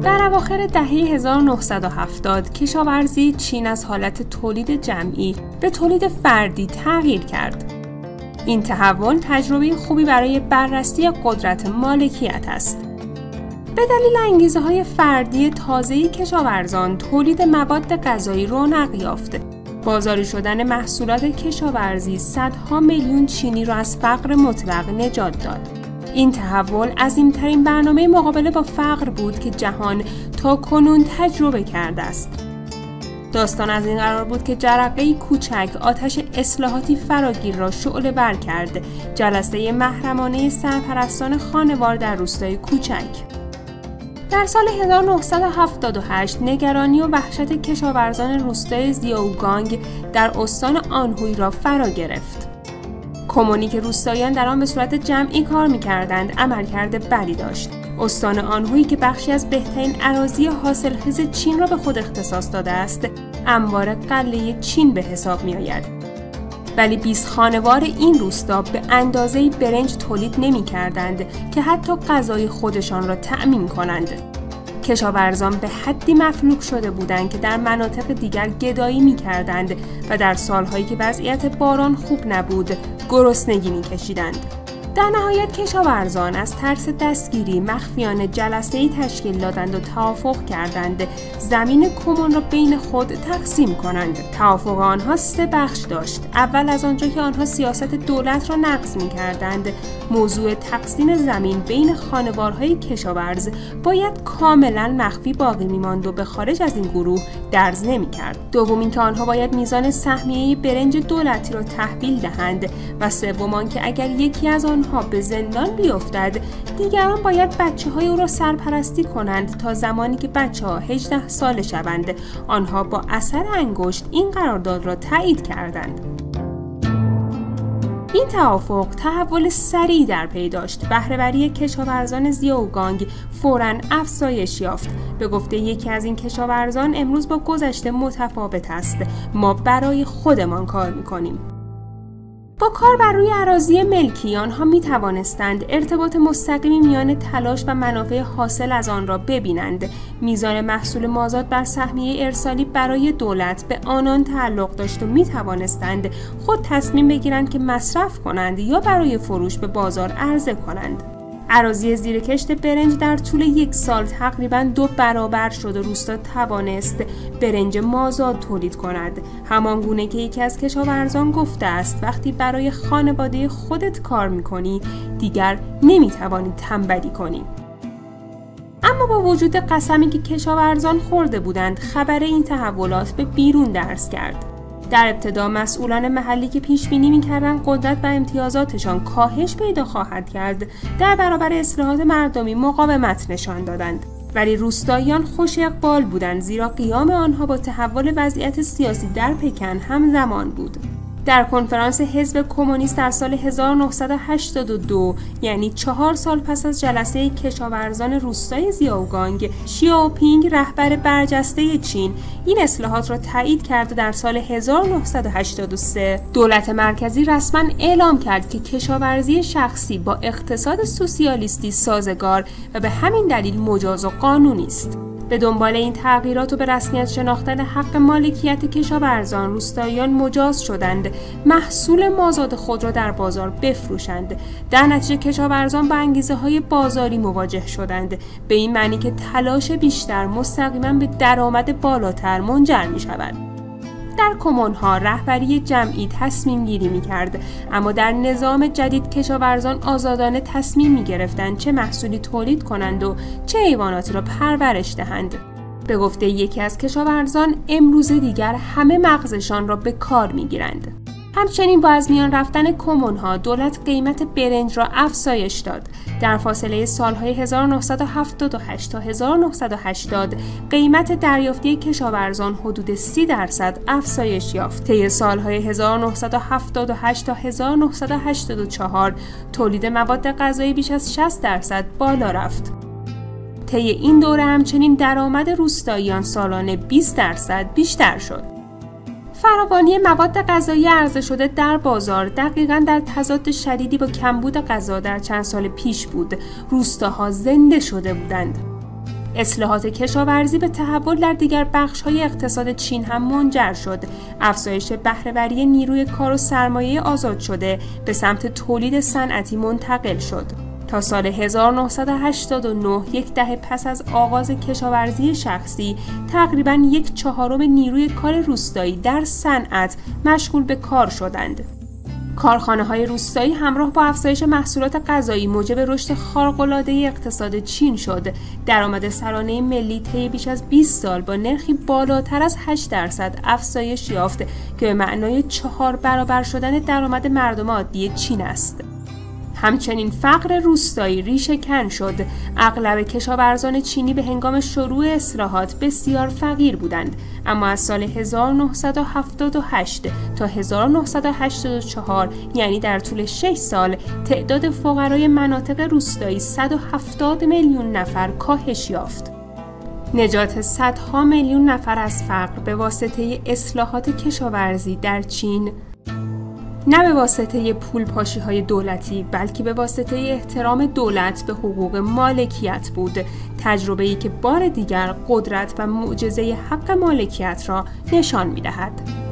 در اواخر دهه 1970 کشاورزی چین از حالت تولید جمعی به تولید فردی تغییر کرد. این تحول تجربه خوبی برای بررسی قدرت مالکیت است. به دلیل انگیزه‌های فردی تازه‌ای کشاورزان تولید مواد غذایی رونق یافت. بازاری شدن محصولات کشاورزی صدها میلیون چینی را از فقر مطلق نجات داد. این تحول عظیم‌ترین برنامه مقابله با فقر بود که جهان تا کنون تجربه کرده است. داستان از این قرار بود که جرقه‌ای کوچک آتش اصلاحاتی فراگیر را شعله‌ور کرد. جلسه محرمانه سرپرستان خانوار در روستای کوچک. در سال 1978 نگرانی و وحشت کشاورزان روستای زیاوگانگ در استان آنهوی را فرا گرفت. کمونی که روستاییان در آن به صورت جمعی کار می‌کردند عملکرد بدی داشت. استان آنهوی که بخشی از بهترین اراضی حاصلخیز چین را به خود اختصاص داده است، انبار غله چین به حساب می‌آید. ولی 20 خانوار این روستا به اندازه‌ای برنج تولید نمی‌کردند که حتی غذای خودشان را تأمین کنند. کشاورزان به حدی مفلوک شده بودند که در مناطق دیگر گدایی می‌کردند و در سال‌هایی که وضعیت باران خوب نبود، گرسنگی می‌کشیدند. در نهایت کشاورزان از ترس دستگیری مخفیانه جلسه‌ای تشکیل دادند و توافق کردند زمین کمون را بین خود تقسیم کنند. توافق آنها 3 بخش داشت. اول از آنجا که آنها سیاست دولت را نقض می‌کردند، موضوع تقسیم زمین بین خانوارهای کشاورز باید کاملاً مخفی باقی می‌ماند و به خارج از این گروه درز نمی‌کرد. دوم اینکه آنها باید میزان سهمیه برنج دولتی را تحویل دهند و سوم آنکه اگر یکی از آنها به زندان بیفتد، دیگران باید بچه‌های او را سرپرستی کنند تا زمانی که بچه‌ها 18 ساله شوند. آنها با اثر انگشت این قرارداد را تایید کردند. این توافق تحول سریعی در پی داشت. بهره‌وری کشاورزان زیاوگانگ فوراً افزایش یافت. به گفته یکی از این کشاورزان، امروز با گذشته متفاوت است. ما برای خودمان کار می‌کنیم. با کار بر روی اراضی ملکی آنها می توانستند ارتباط مستقیمی میان تلاش و منافع حاصل از آن را ببینند. میزان محصول مازاد بر سهمیه ارسالی برای دولت به آنان تعلق داشت و می توانستند خود تصمیم بگیرند که مصرف کنند یا برای فروش به بازار عرضه کنند. اراضی زیر کشت برنج در طول 1 سال تقریباً 2 برابر شد و روستا توانست برنج مازاد تولید کند. همان گونه که یکی از کشاورزان گفته است وقتی برای خانواده خودت کار می‌کنی دیگر نمی‌توانی تنبلی کنی. اما با وجود قسمی که کشاورزان خورده بودند، خبر این تحولات به بیرون درز کرد. در ابتدا مسئولان محلی که پیش بینی می‌کردند قدرت و امتیازاتشان کاهش پیدا خواهد کرد، در برابر اصلاحات مردمی مقاومت نشان دادند. ولی روستاییان خوش اقبال بودند، زیرا قیام آنها با تحول وضعیت سیاسی در پکن همزمان بود. در کنفرانس حزب کمونیست در سال 1982، یعنی 4 سال پس از جلسه کشاورزان روستای زیاوگانگ، شیائوپینگ رهبر برجسته چین این اصلاحات را تایید کرد و در سال 1983 دولت مرکزی رسما اعلام کرد که کشاورزی شخصی با اقتصاد سوسیالیستی سازگار و به همین دلیل مجاز و قانونی است. به دنبال این تغییرات و به رسمیت شناختن حق مالکیت کشاورزان، روستاییان مجاز شدند محصول مازاد خود را در بازار بفروشند. در نتیجه کشاورزان با انگیزه‌های بازاری مواجه شدند، به این معنی که تلاش بیشتر مستقیما به درآمد بالاتر منجر می‌شود. در کمون‌ها رهبری جمعی تصمیم گیری می‌کرد، اما در نظام جدید کشاورزان آزادانه تصمیم می‌گرفتند چه محصولی تولید کنند و چه حیواناتی را پرورش دهند. به گفته یکی از کشاورزان، امروز دیگر همه مغزشان را به کار می‌گیرند. همچنین با از میان رفتن کمون‌ها دولت قیمت برنج را افزایش داد. در فاصله سالهای 1978 تا 1980 قیمت دریافتی کشاورزان حدود 30% افزایش یافت. طی سالهای 1978 تا 1984 تولید مواد غذایی بیش از 60% بالا رفت. طی این دوره همچنین درآمد روستاییان سالانه 20% بیشتر شد. فراوانی مواد غذایی عرضه شده در بازار دقیقاً در تضاد شدیدی با کمبود غذا در چند سال پیش بود. روستاها زنده شده بودند. اصلاحات کشاورزی به تحول در دیگر بخش‌های اقتصاد چین هم منجر شد. افزایش بهره‌وری نیروی کار و سرمایه آزاد شده به سمت تولید صنعتی منتقل شد. تا سال 1989 یک دهه پس از آغاز کشاورزی شخصی، تقریباً 1/4 نیروی کار روستایی در صنعت مشغول به کار شدند. کارخانه‌های روستایی همراه با افزایش محصولات غذایی موجب رشد خارق‌العاده اقتصاد چین شد. درآمد سرانه ملی طی بیش از 20 سال با نرخی بالاتر از 8% افزایش یافت که به معنای 4 برابر شدن درآمد مردم عادی چین است. همچنین فقر روستایی ریشه‌کن شد. اغلب کشاورزان چینی به هنگام شروع اصلاحات بسیار فقیر بودند، اما از سال 1978 تا 1984 یعنی در طول 6 سال تعداد فقرای مناطق روستایی 170 میلیون نفر کاهش یافت. نجات صدها میلیون نفر از فقر به واسطه اصلاحات کشاورزی در چین نه به واسطه پولپاشی‌های دولتی بلکه به واسطه احترام دولت به حقوق مالکیت بود، تجربه‌ای که بار دیگر قدرت و معجزه حق مالکیت را نشان می‌دهد.